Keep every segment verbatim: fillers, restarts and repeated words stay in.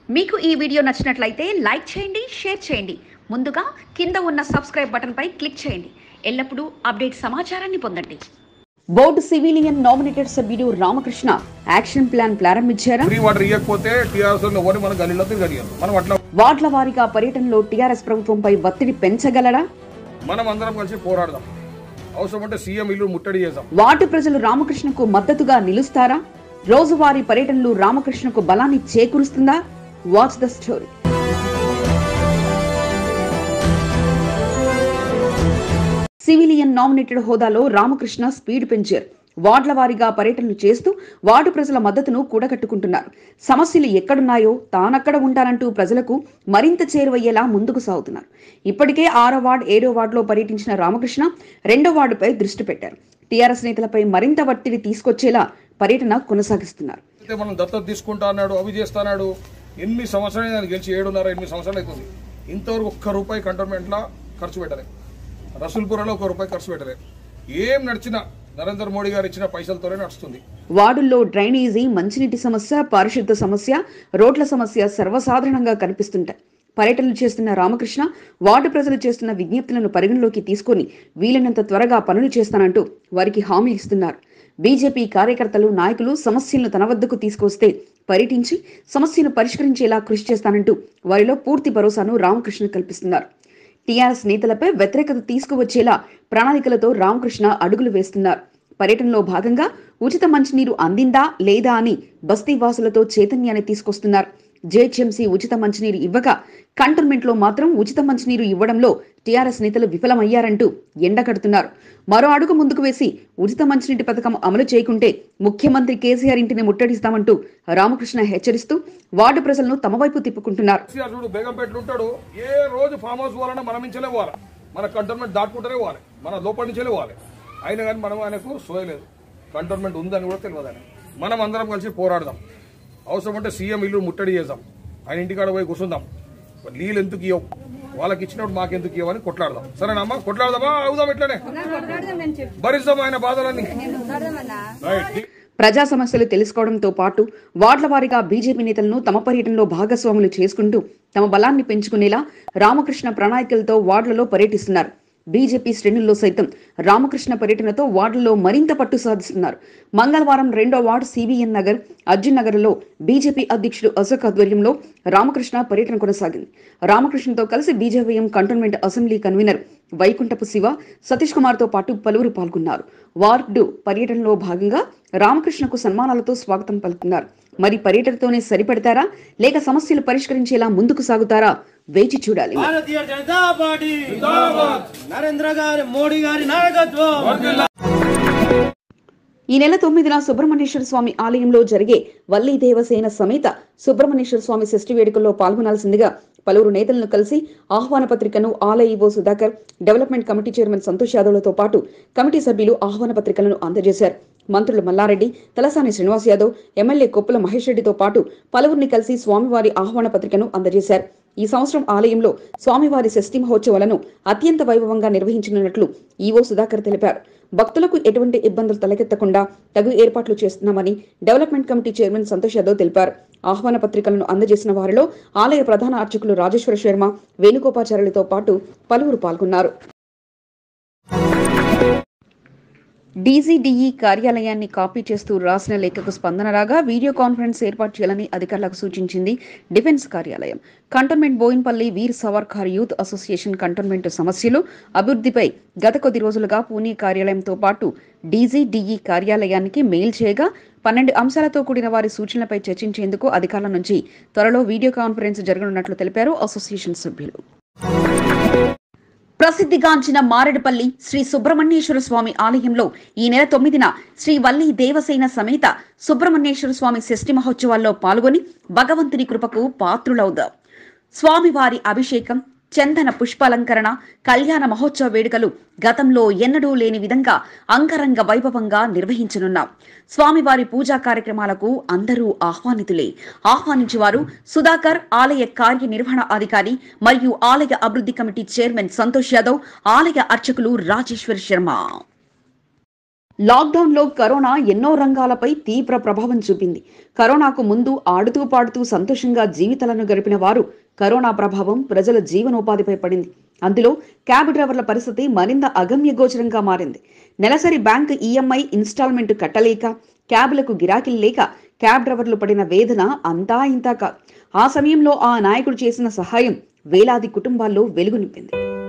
మీకు ఈ వీడియో నచ్చినట్లయితే లైక్ చేయండి, షేర్ చేయండి. ముందుగా కింద ఉన్న సబ్స్క్రైబ్ బటన్ పై క్లిక్ చేయండి. ఎల్లప్పుడూ అప్డేట్ సమాచారాన్ని పొందండి. బోర్డు సివిలియన్ నామినేటెడ్ సభ్యుడు రామకృష్ణ యాక్షన్ ప్లాన్ ప్రారంభించారా? వార్డుల వారీగా పర్యటనలో టీఆర్ఎస్ ప్రభుత్వంపై ఒత్తిడి పెంచగలరా? మనం అందరం కలిసి పోరాడదాం. అవసరమంటే సీఎం ఇల్లు ముట్టడి చేద్దాం. వార్డు ప్రజలు రామకృష్ణకు మద్దతుగా నిలుస్తారా? రోజువారీ పర్యటనలు రామకృష్ణకు బలాన్ని చేకూరుస్తుందా? Watch the story. Civilian nominated హోదాలో రామకృష్ణ స్పీడ్ పెంచారు. వార్డుల వారీగా పర్యటనలు చేస్తూ వార్డు ప్రజల మద్దతును కూడగట్టుకుంటున్నారు. సమస్యలు ఎక్కడున్నాయో తానక్కడ ఉంటానంటూ ప్రజలకు మరింత చేరువయ్యేలా ముందుకు సాగుతున్నారు. ఇప్పటికే ఆరో వార్డు, ఏడో వార్డులో పర్యటించిన రామకృష్ణ రెండో వార్డుపై దృష్టి పెట్టారు. టీఆర్ఎస్ నేతలపై మరింత ఒత్తిడి తీసుకొచ్చేలా పర్యటన కొనసాగిస్తున్నారు. మనం దత్తత తీసుకుంటా అన్నాడు, అవి చేస్తాడు. ఎనిమిది సంవత్సరాలు దాన్ని గెలిచి ఏడున్నర ఎనిమిది సంవత్సరాలు అవుతుంది. ఇంతవరకు ఒక్క రూపాయి కంటోన్మెంట్ లా ఖర్చు పెట్టలేదు. రసూల్పురంలో ఒక్క రూపాయి ఖర్చు పెట్టలేదు. ఏం నడిచినా నరేంద్ర మోడీ గారు ఇచ్చిన పైసలతోనే నడుస్తుంది. వార్డుల్లో డ్రైనేజీ, మంచినీటి సమస్య, పారిశుద్ధ సమస్య, రోడ్ల సమస్య సర్వసాధారణంగా కనిపిస్తుంటాయి. పర్యటనలు చేస్తున్న రామకృష్ణ వార్డు ప్రజలు చేస్తున్న విజ్ఞప్తులను పరిగణలోకి తీసుకుని వీలైనంత త్వరగా పనులు చేస్తానంటూ వారికి హామీ ఇస్తున్నారు. బీజేపీ కార్యకర్తలు, నాయకులు సమస్యలను తన వద్దకు తీసుకొస్తే పర్యటించి సమస్యను పరిష్కరించేలా కృషి చేస్తానంటూ వారిలో పూర్తి భరోసాను రామకృష్ణ కల్పిస్తున్నారు. టీఆర్ఎస్ నేతలపై వ్యతిరేకత తీసుకువచ్చేలా ప్రణాళికలతో రామకృష్ణ అడుగులు వేస్తున్నారు. పర్యటనలో భాగంగా ఉచిత మంచినీరు అందిందా లేదా అని బస్తీ వాసులతో చైతన్యాన్ని తీసుకొస్తున్నారు. జేహెచ్ఎంసీ ఉచిత మంచినీరు ఇవ్వగా కంటోన్మెంట్ లో మాత్రం ఉచిత మంచినీరు ఇవ్వడంలో టీఆర్ఎస్ నేతలు విఫలమయ్యారంటూ ఎండగడుతున్నారు. మరో అడుగు ముందుకు వేసి ఉచిత మంచినీటి పథకం అమలు చేయకుంటే ముఖ్యమంత్రి కేసీఆర్ ఇంటిని ముట్టడిస్తామంటూ రామకృష్ణ హెచ్చరిస్తూ వార్డు ప్రజలను తమ వైపు తిప్పుకుంటున్నారు. ఏ రోజు ఫామ్ హౌస్ పోవాలన్నా మనం నుంచే పోవాలి, మన కంటోన్మెంట్ దాటుకుంటూనే పోవాలి, మన లోపల నుంచే పోవాలి. అయినా కానీ మనం ఆయనకు సోయలేదు. కంటోన్మెంట్ ఉందని కూడా తెలియదు. ఆయన మనం అందరం కలిసి పోరాడదాం. అవసరమంటే సీఎం ఇల్లు ముట్టడి చేద్దాం. ఆయన ఇంటికాడ పోయి కూర్చుందాం. నీళ్ళు ఎందుకు ఇవ్వవు, వాళ్ళకి ఇచ్చినప్పుడు మాకెందుకు ఇవ్వని కొట్లాడదాం. సరేనమ్మా, కొట్లాడదామా? అవుదాం, ఇట్లనే భరిస్తాం ఆయన బాధలన్నీ. ప్రజా సమస్యలు తెలుసుకోవడంతో పాటు వార్డుల వారీగా బీజేపీ నేతలను తమ పర్యటనలో భాగస్వాములు చేసుకుంటూ తమ బలాన్ని పెంచుకునేలా రామకృష్ణ ప్రణాళికలతో వార్డులలో పర్యటిస్తున్నారు. బీజేపీ శ్రేణుల్లో సైతం రామకృష్ణ పర్యటనతో వార్డుల్లో మరింత పట్టు సాధిస్తున్నారు. మంగళవారం రెండో వార్డు సివిఎన్ నగర్, అర్జున్ నగర్లో బీజేపీ అధ్యక్షుడు అశోక్ ఆధ్వర్యంలో రామకృష్ణ పర్యటన కొనసాగింది. రామకృష్ణతో కలిసి బీజేపీఎం కంటోన్మెంట్ అసెంబ్లీ కన్వీనర్ వైకుంఠపు శివ, సతీష్ కుమార్ తో పాటు పలువురు పాల్గొన్నారు. వార్డు పర్యటనలో భాగంగా రామకృష్ణకు సన్మానాలతో స్వాగతం పలుకుతున్నారు. మరి పర్యటనతోనే సరిపడతారా లేక సమస్యలు పరిష్కరించేలా ముందుకు సాగుతారా? వేచి చూడాలి. భారతీయ జనతా పార్టీ నరేంద్ర గారి మోడీ గారి నాయకత్వం. ఈ నెల తొమ్మిదిన సుబ్రహ్మణ్యేశ్వర స్వామి ఆలయంలో జరిగే వల్లీ దేవసేన సమేత సుబ్రహ్మణ్యేశ్వర స్వామి షష్ఠి వేడుకల్లో పాల్గొనాల్సిందిగా పలువురు నేతలను కలిసి ఆహ్వాన పత్రికను ఆలయ EO Sudhakar, development committee chairman Santosh యాదవ్లతో పాటు కమిటీ సభ్యులు ఆహ్వాన పత్రికలను అందజేశారు. మంత్రులు మల్లారెడ్డి, తలసాని శ్రీనివాస్ యాదవ్, ఎమ్మెల్యే కొప్పుల మహేష్ రెడ్డితో పాటు పలువురిని కలిసి స్వామివారి ఆహ్వాన పత్రికను అందజేశారు. ఈ సంవత్సరం ఆలయంలో స్వామివారి షష్ఠి మహోత్సవాలను అత్యంత వైభవంగా నిర్వహించనున్నట్లు ఈవో సుధాకర్ తెలిపారు. భక్తులకు ఎటువంటి ఇబ్బందులు తలెత్తకుండా తగు ఏర్పాట్లు చేస్తున్నామని development committee chairman Santosh Yadav తెలిపారు. ఆహ్వాన పత్రికలను అందజేసిన వారిలో ఆలయ ప్రధాన అర్చకులు రాజేశ్వర శర్మ, వేణుగోపాచార్యులతో పాటు పలువురు పాల్గొన్నారు. డీజీడీఈ కార్యాలయాన్ని కాపీ చేస్తూ రాసిన లేఖకు స్పందన రాగా వీడియో కాన్ఫరెన్స్ ఏర్పాటు చేయాలని అధికారులకు సూచించింది డిఫెన్స్ కార్యాలయం. Cantonment Bowenpally Veer Savarkar youth association cantonment సమస్యలు, అభివృద్ధిపై గత కొద్ది రోజులుగా పూణే కార్యాలయంతో పాటు డీజీడీఈ కార్యాలయానికి మెయిల్ చేయగా పన్నెండు అంశాలతో కూడిన వారి సూచనలపై చర్చించేందుకు అధికారుల నుంచి త్వరలో వీడియో కాన్ఫరెన్స్ జరగనున్నట్లు తెలిపారు అసోసియేషన్ సభ్యులు. ప్రసిద్ధిగాంచిన మారేడుపల్లి శ్రీ సుబ్రహ్మణ్యేశ్వర స్వామి ఆలయంలో ఈ నెల తొమ్మిదిన శ్రీ వల్లీ దేవసేన సమేత సుబ్రహ్మణ్యేశ్వర స్వామి షష్ఠి మహోత్సవాల్లో పాల్గొని భగవంతుని కృపకు పాత్రులవుదాం. స్వామివారి అభిషేకం, చందన పుష్పాలంకరణ, కళ్యాణ మహోత్సవ వేడుకలు గతంలో ఎన్నడూ లేని విధంగా అంగరంగ వైభవంగా నిర్వహించనున్నాం. స్వామివారి పూజా కార్యక్రమాలకు అందరూ ఆహ్వానితులే. ఆహ్వానించేవారు సుధాకర్, ఆలయ కార్యనిర్వహణ అధికారి మరియు ఆలయ అభివృద్ధి కమిటీ చైర్మన్ సంతోష్ యాదవ్, ఆలయ అర్చకులు రాజేశ్వర్ శర్మ. లాక్డౌన్లో కరోనా ఎన్నో రంగాలపై తీవ్ర ప్రభావం చూపింది. కరోనాకు ముందు ఆడుతూ పాడుతూ సంతోషంగా జీవితాలను గడిపిన వారు కరోనా ప్రభావం ప్రజల జీవనోపాధిపై పడింది. అందులో క్యాబ్ డ్రైవర్ల పరిస్థితి మరింత అగమ్యగోచరంగా మారింది. నెలసరి బ్యాంక్ ఈఎంఐ ఇన్స్టాల్మెంట్ కట్టలేక, క్యాబ్లకు గిరాకీలు లేక క్యాబ్ డ్రైవర్లు పడిన వేదన అంతా ఇంతా కాదు. ఆ సమయంలో ఆ నాయకుడు చేసిన సహాయం వేలాది కుటుంబాల్లో వెలుగు నింపింది.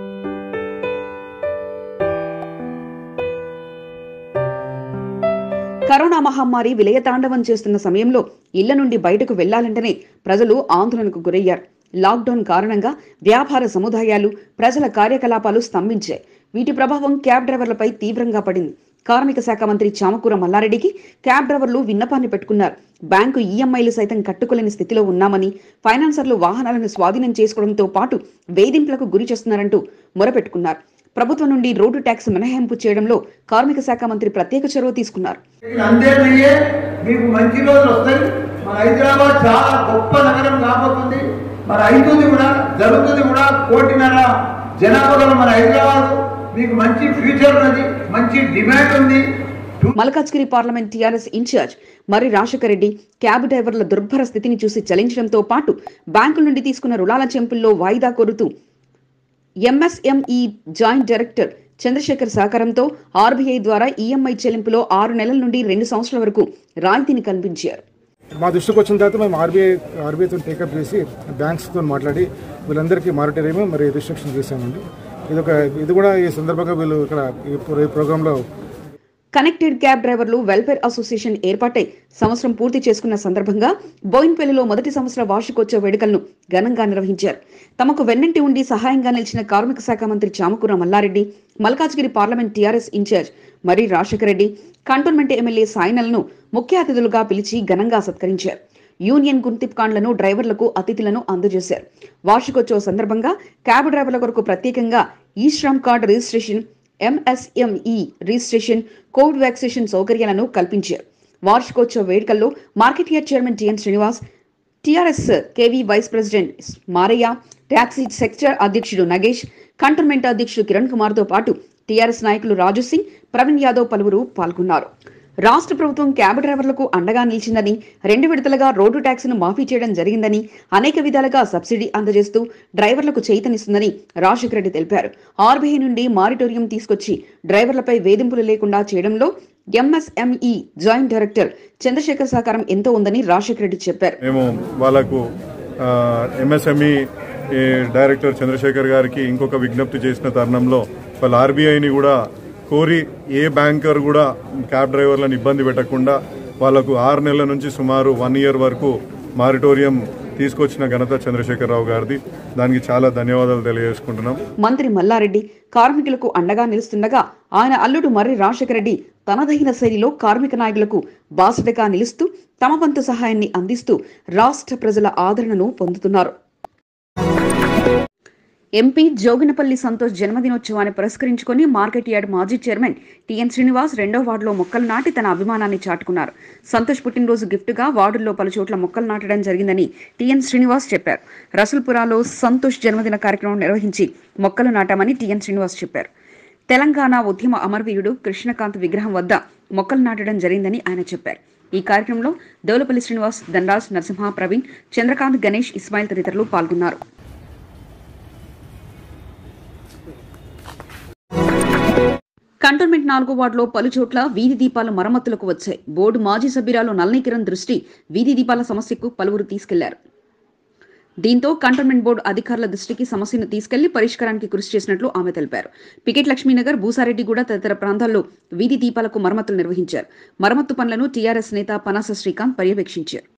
కరోనా మహమ్మారి విలయతాండవం చేస్తున్న సమయంలో ఇళ్ల నుండి బయటకు వెళ్లాలంటేనే ప్రజలు ఆందోళనకు గురయ్యారు. లాక్డౌన్ కారణంగా వ్యాపార సముదాయాలు, ప్రజల కార్యకలాపాలు స్తంభించాయి. వీటి ప్రభావం క్యాబ్ డ్రైవర్లపై తీవ్రంగా పడింది. కార్మిక శాఖ మంత్రి చామకూర మల్లారెడ్డికి క్యాబ్ డ్రైవర్లు విన్నపాన్ని పెట్టుకున్నారు. బ్యాంకు ఈఎంఐలు సైతం కట్టుకోలేని స్థితిలో ఉన్నామని, ఫైనాన్సర్లు వాహనాలను స్వాధీనం చేసుకోవడంతో పాటు వేధింపులకు గురి చేస్తున్నారంటూ మొరపెట్టుకున్నారు. ప్రభుత్వం నుండి రోడ్డు ట్యాక్స్ మినహాయింపు చేయడంలో కార్మిక శాఖ మంత్రి ప్రత్యేక చొరవ తీసుకున్నారు. అంతేనయ్యే మీకు మంచి రోజులు వస్తాయి. మన హైదరాబాద్ చాలా గొప్ప నగరం కాబోతుంది. మన అవుతుంది కూడా, జరుగుతుంది కూడా. కోటిన్నర జనాభా మన హైదరాబాద్ మీకు మంచి ఫ్యూచర్ ఉన్నది, మంచి డిమాండ్ ఉంది. Malkajgiri parliament TRS incharge Marri Rajasekhara Reddy cab డ్రైవర్ల దుర్భర స్థితిని చూసి చలించడంతో పాటు బ్యాంకుల నుండి తీసుకున్న రుణాల చెంపుల్లో వాయిదా కోరుతూ ఎంఎస్ఎంఈ జాయింట్ డైరెక్టర్ చంద్రశేఖర్ సహకారంతో ఆర్బీఐ ద్వారా ఈఎంఐ చెల్లింపులో ఆరు నెలల నుండి రెండు సంవత్సరాల వరకు రాయితీని కల్పించారు. మా దృష్టికి వచ్చిన తర్వాత మేము ఆర్బీఐ ఆర్బీఐతో టేకప్ చేసి బ్యాంక్స్తో మాట్లాడి వీళ్ళందరికీ మానిటరింగ్ మరి రిస్ట్రిక్షన్ చేశామండి. ఇది ఒక ఇది కూడా ఈ సందర్భంగా వీళ్ళు ఇక్కడ ఈ ప్రోగ్రాంలో కనెక్టెడ్ క్యాబ్ డ్రైవర్లు వెల్ఫేర్ అసోసియేషన్ ఏర్పాటై సంవత్సరం పూర్తి చేసుకున్న సందర్భంగా బోయిన్పల్లిలో మొదటి సంవత్సర వార్షికోత్సవ వేడుకలను ఘనంగా నిర్వహించారు. తమకు వెన్నంటి ఉండి సహాయంగా నిలిచిన కార్మిక శాఖ మంత్రి Chamakura Mallareddy, Malkajgiri parliament TRS incharge Marri Rajasekhara Reddy, cantonment MLA సాయినలను ముఖ్య అతిథులుగా పిలిచి ఘనంగా సత్కరించారు. యూనియన్ గుర్తింపు కార్డులను డ్రైవర్లకు అతిథులను అందజేశారు. వార్షికోత్సవ సందర్భంగా క్యాబ్ డ్రైవర్ల కొరకు ప్రత్యేకంగా ఈ Shram card registration, MSME registration, covid vaccination సౌకర్యాలను కల్పించారు. వార్షికోత్సవ వేడుకల్లో market yard chairman TN Srinivas, TRS KV vice president Maraiah, taxi sector అధ్యక్షుడు నగేష్, కంటోన్మెంట్ అధ్యక్షుడు కిరణ్ కుమార్ తో పాటు టీఆర్ఎస్ నాయకులు రాజు సింగ్, ప్రవీణ్ యాదవ్ పలువురు పాల్గొన్నారు. రాష్ట్ర ప్రభుత్వం క్యాబ్ డ్రైవర్లకు అండగా నిలిచిందని, రెండు విడతలుగా రోడ్డు ట్యాక్స్ను మాఫీ చేయడం జరిగిందని, అనేక విధాలుగా సబ్సిడీ అందజేస్తూ డ్రైవర్లకు చేతనిస్తుందని రాజశేఖర రెడ్డి తెలిపారు. ఆర్బీఐ నుండి మారిటోరియం తీసుకొచ్చి డ్రైవర్లపై వేధింపులు లేకుండా చేయడంలో ఎంఎస్ఎంఈ జాయింట్ డైరెక్టర్ చంద్రశేఖర్ సహకారం ఎంతో ఉందని రాజశేఖర రెడ్డి చెప్పారు. మేము వాళ్ళకు ఎంఎస్ఎంఈ డైరెక్టర్ చంద్రశేఖర్ గారికి ఇంకొక విజ్ఞప్తి చేసిన తరుణంలో వాళ్ళ ఆర్బీఐని కూడా కోరి ఏ బ్యాంకర్ కూడా క్యాబ్ డ్రైవర్లను ఇబ్బంది పెట్టకుండా వాళ్లకు ఆరు నెలల నుంచి సుమారు వన్ ఇయర్ వరకు మారిటోరియం తీసుకొచ్చిన ఘనత చంద్రశేఖరరావు గారిది. దానికి చాలా ధన్యవాదాలు తెలియజేసుకుంటున్నాం. మంత్రి మల్లారెడ్డి కార్మికులకు అండగా నిలుస్తుండగా ఆయన అల్లుడు మర్రి రాజశేఖర రెడ్డి తనదైన శైలిలో కార్మిక నాయకులకు బాసటగా నిలుస్తూ తమ వంతు సహాయాన్ని అందిస్తూ రాష్ట్ర ప్రజల ఆదరణను పొందుతున్నారు. ఎంపీ జోగినపల్లి సంతోష్ జన్మదినోత్సవాన్ని పురస్కరించుకుని మార్కెట్ యార్డ్ మాజీ చైర్మన్ టిఎన్ శ్రీనివాస్ రెండో వార్డులో మొక్కలు నాటి తన అభిమానాన్ని చాటుకున్నారు. సంతోష్ పుట్టినరోజు గిఫ్ట్గా వార్డుల్లో పలు చోట్ల మొక్కలు నాటడం జరిగిందని టిఎన్ శ్రీనివాస్ చెప్పారు. రసూల్పురాలో సంతోష్ జన్మదిన కార్యక్రమం నిర్వహించి మొక్కలు నాటామని టిఎన్ శ్రీనివాస్ చెప్పారు. తెలంగాణ ఉద్యమ అమరవీరుడు కృష్ణకాంత్ విగ్రహం వద్ద మొక్కలు నాటడం జరిగిందని ఆయన చెప్పారు. ఈ కార్యక్రమంలో దౌలపల్లి శ్రీనివాస్, ధనరాజ్, నరసింహ, ప్రవీణ్, చంద్రకాంత్, గణేష్, ఇస్మాయిల్ తదితరులు పాల్గొన్నారు. కంటోన్మెంట్ నాలుగో వార్డులో పలు చోట్ల వీధి దీపాల మరమ్మతులకు వచ్చాయి. బోర్డు మాజీ సభ్యురాలు నళిని కిరణ్ దృష్టి వీధి దీపాల సమస్యకు పలువురు తీసుకెళ్లారు. దీంతో కంటోన్మెంట్ బోర్డు అధికారుల దృష్టికి సమస్యను తీసుకెళ్లి పరిష్కారానికి కృషి చేసినట్లు ఆమె తెలిపారు. పికెట్ లక్ష్మీనగర్, భూసారెడ్డిగూడ తదితర ప్రాంతాల్లో వీధి దీపాలకు మరమ్మతులు నిర్వహించారు. మరమ్మతు పనులను టీఆర్ఎస్ నేత పనాస శ్రీకాంత్ పర్యవేక్షించారు.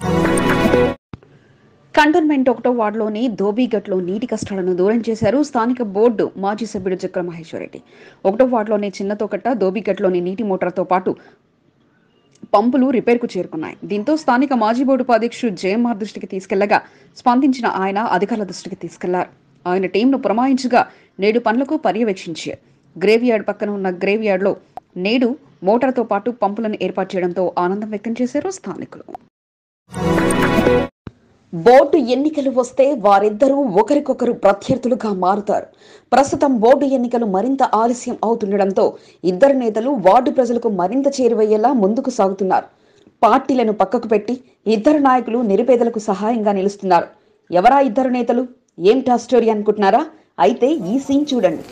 కంటోన్మెంట్ ఒకటో వార్డులోని ధోబీగట్లో నీటి కష్టాలను దూరం చేశారు స్థానిక బోర్డు మాజీ సభ్యుడు జక్కల మహేశ్వరరెడ్డి. ఒకటో వార్డులోని చిన్నతోకట్ట ధోబీగట్లోని నీటి మోటార్తో పాటు పంపులు రిపేర్కు చేరుకున్నాయి. దీంతో స్థానిక మాజీ బోర్డు ఉపాధ్యక్షుడు జేఎంఆర్ దృష్టికి తీసుకెళ్లగా స్పందించిన ఆయన అధికారుల దృష్టికి తీసుకెళ్లారు. ఆయన టీంను పురమాయించగా నేడు పనులకు పర్యవేక్షించారు. గ్రేవ్ యార్డ్ పక్కన ఉన్న గ్రేవ్ యార్డ్లో నేడు మోటార్తో పాటు పంపులను ఏర్పాటు చేయడంతో ఆనందం వ్యక్తం చేశారు స్థానికులు. బోర్డు ఎన్నికలు వస్తే వారిద్దరూ ఒకరికొకరు ప్రత్యర్థులుగా మారుతారు. ప్రస్తుతం బోర్డు ఎన్నికలు మరింత ఆలస్యం అవుతుండటంతో ఇద్దరు నేతలు వార్డు ప్రజలకు మరింత చేరువయ్యేలా ముందుకు సాగుతున్నారు. పార్టీలను పక్కకు పెట్టి ఇద్దరు నాయకులు నిరుపేదలకు సహాయంగా నిలుస్తున్నారు. ఎవరా ఇద్దరు నేతలు, ఏమిటా స్టోరీ అనుకుంటున్నారా? అయితే ఈ సీన్ చూడండి.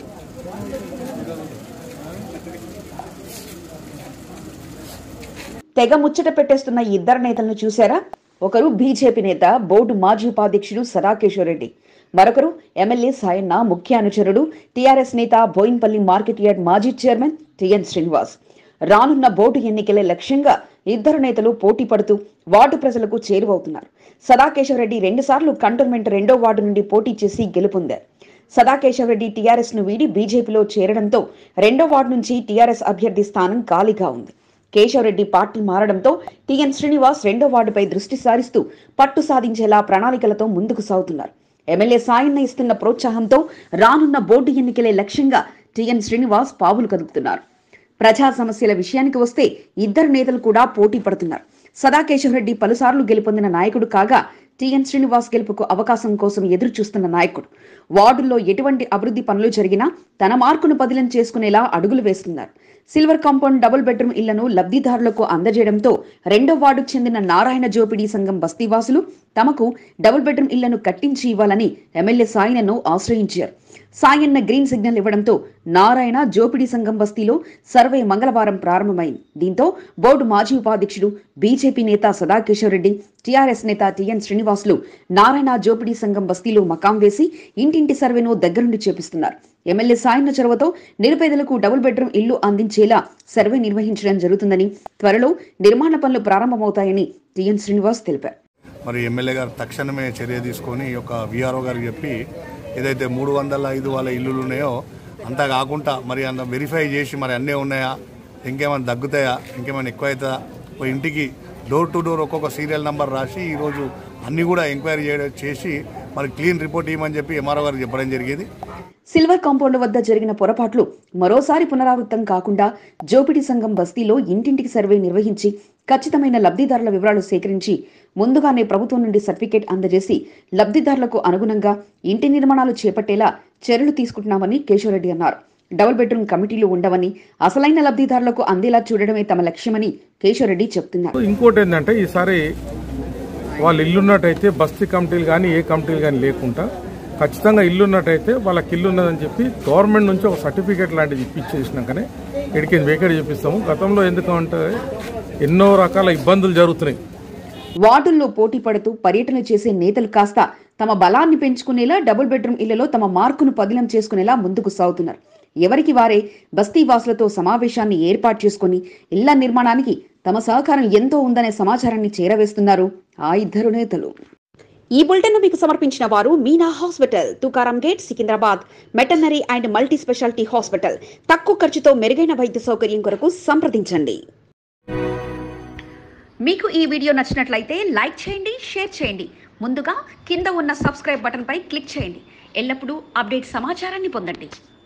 తెగ ముచ్చట పెట్టేస్తున్న ఇద్దరు నేతలను చూశారా? ఒకరు బీజేపీ నేత, బోర్డు మాజీ ఉపాధ్యక్షుడు సదాకేశ్వర్ రెడ్డి. మరొకరు ఎమ్మెల్యే సాయన్న ముఖ్య అనుచరుడు, టీఆర్ఎస్ నేత, బోయిన్పల్లి మార్కెట్ యార్డ్ మాజీ చైర్మన్ టిఎన్ శ్రీనివాస్. రానున్న బోర్డు ఎన్నికలే లక్ష్యంగా ఇద్దరు నేతలు పోటీ పడుతూ వార్డు ప్రజలకు చేరువవుతున్నారు. సదాకేశ్వర్ రెడ్డి రెండు సార్లు కంటోన్మెంట్ రెండో వార్డు నుండి పోటీ చేసి గెలుపొందారు. సదాకేశ్వర్ రెడ్డి టీఆర్ఎస్ ను వీడి బీజేపీలో చేరడంతో రెండో వార్డు నుంచి టీఆర్ఎస్ అభ్యర్థి స్థానం ఖాళీగా ఉంది. కేశవరెడ్డి పార్టీ మారడంతో టిఎన్ శ్రీనివాస్ రెండో వార్డుపై దృష్టి సారిస్తూ పట్టు సాధించేలా ప్రణాళికలతో ముందుకు సాగుతున్నారు. ఎమ్మెల్యే సాయన్న ఇస్తున్న ప్రోత్సాహంతో రానున్న బోర్డు ఎన్నికలే లక్ష్యంగా టిఎన్ శ్రీనివాస్ పావులు కదుపుతున్నారు. ప్రజా సమస్యల విషయానికి వస్తే ఇద్దరు నేతలు కూడా పోటీ పడుతున్నారు. సదాకేశ్వరరెడ్డి పలుసార్లు గెలుపొందిన నాయకుడు కాగా టిఎన్ శ్రీనివాస్ గెలుపుకు అవకాశం కోసం ఎదురు చూస్తున్న నాయకుడు. వార్డుల్లో ఎటువంటి అభివృద్ధి పనులు జరిగినా తన మార్కును పదిలం చేసుకునేలా అడుగులు వేస్తున్నారు. సిల్వర్ కాంపౌండ్ డబుల్ బెడ్రూమ్ ఇళ్లను లబ్ధిదారులకు అందజేయడంతో రెండో వార్డుకు చెందిన నారాయణ జోపిడీ సంఘం బస్తీవాసులు తమకు డబుల్ బెడ్రూమ్ ఇళ్లను కట్టించి ఇవ్వాలని ఎమ్మెల్యే సాయన్నను ఆశ్రయించారు. సాయన్న గ్రీన్ సిగ్నల్ ఇవ్వడంతో నారాయణ జోపిడీ సంఘం బస్తీలో సర్వే మంగళవారం ప్రారంభమైంది. దీంతో బోర్డు మాజీ ఉపాధ్యక్షుడు, బీజేపీ నేత సదాకేశ్వర్ రెడ్డి, టీఆర్ఎస్ నేత టిఎన్ శ్రీనివాసులు నారాయణ జోపిడీ సంఘం బస్తీలో మకాం వేసి ఇంటింటి సర్వేను దగ్గరుండి చేపిస్తున్నారు. ఎమ్మెల్యే సాయన్న చొరవతో నిరుపేదలకు డబుల్ బెడ్రూమ్ ఇల్లు అందించేలా సర్వే నిర్వహించడం జరుగుతుందని, త్వరలో నిర్మాణ పనులు ప్రారంభమవుతాయని టిఎన్ శ్రీనివాస్ తెలిపారు. మరి ఎమ్మెల్యే గారు తక్షణమే చర్య తీసుకొని ఒక విఆర్ఓ గారికి చెప్పి ఏదైతే మూడు వందల ఐదు వాళ్ళ ఇల్లులు ఉన్నాయో అంతా కాకుండా మరి అంత వెరిఫై చేసి మరి అన్నీ ఉన్నాయా, ఇంకేమైనా తగ్గుతాయా, ఇంకేమైనా ఎక్కువ అవుతుందా, ఒక ఇంటికి డోర్ టు డోర్ ఒక్కొక్క సీరియల్ నెంబర్ రాసి ఈరోజు అన్నీ కూడా ఎంక్వైరీ చేయడం చేసి మరి క్లీన్ రిపోర్ట్ ఇవ్వమని చెప్పి ఎంఆర్ఓ గారికి చెప్పడం జరిగేది. సిల్వర్ కాంపౌండ్ వద్ద జరిగిన పొరపాట్లు మరోసారి పునరావృతం కాకుండా జోపిడి సంఘం బస్తీలో ఇంటింటికి సర్వే నిర్వహించి ఖచ్చితమైన లబ్ధిదారుల వివరాలు సేకరించి ముందుగానే ప్రభుత్వం నుండి సర్టిఫికేట్ అందజేసి లబ్ధిదారులకు అనుగుణంగా ఇంటి నిర్మాణాలు చేపట్టేలా చర్యలు తీసుకుంటున్నామని కేశవరెడ్డి అన్నారు. డబుల్ బెడ్రూమ్ కమిటీలు ఉండవని, అసలైన లబ్ధిదారులకు అందేలా చూడడమే తమ లక్ష్యమని కేశవరెడ్డి చెప్తున్నారు. ఇంకోటి ఏంటంటే ఈసారి వాళ్ళు ఇల్లున్నట్టయితే బస్తీ కమిటీలు కానీ ఏ కమిటీలు కానీ లేకుండా ఖచ్చితంగా ఇల్లున్నట్టయితే వాళ్ళకి ఇల్లు ఉన్నదని చెప్పి గవర్నమెంట్ నుంచి ఒక సర్టిఫికేట్ లాంటిది ఇప్పించేసినాకనే ఇక్కడికి వేకేట్ చేపిస్తాము. గతంలో ఎందుకంటే ఎన్నో రకాల ఇబ్బందులు జరుగుతున్నాయి. వార్డుల్లో పోటీ పడుతూ పర్యటన చేసే నేతలు కాస్త తమ బలాన్ని పెంచుకునేలా డబుల్ బెడ్రూమ్ ఇళ్లలో తమ మార్కును పదిలం చేసుకునేలా ముందుకు సాగుతున్నారు. ఎవరికి వారే బస్తీవాసులతో సమావేశాన్ని ఏర్పాటు చేసుకుని ఇళ్ల నిర్మాణానికి తమ సహకారం ఎంతో ఉందనే సమాచారాన్ని చేరవేస్తున్నారు ఆ ఇద్దరు నేతలు. ఈ బులెటిన్ మీకు సమర్పించిన వారు Meena hospital, Tukaram gate, Secunderabad. Veterinary and multi speciality hospital. తక్కువ ఖర్చుతో మెరుగైన వైద్య సౌకర్యం కొరకు సంప్రదించండి. మీకు ఈ వీడియో నచ్చినట్లయితే లైక్ చేయండి, షేర్ చేయండి. ముందుగా కింద ఉన్న సబ్స్క్రైబ్ బటన్ పై క్లిక్ చేయండి. ఎల్లప్పుడూ అప్డేట్ సమాచారాన్ని పొందండి.